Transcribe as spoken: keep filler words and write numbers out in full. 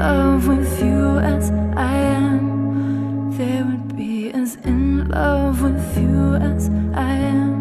love with you as I am. They would be as in love with you as I am.